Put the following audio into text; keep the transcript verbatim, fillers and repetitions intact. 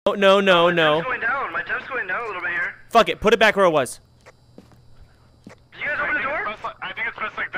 Oh, no, no, no. My temp's going down. My temp's going down a little bit here. Fuck it. Put it back where it was. Did you guys open the door? I think it's best like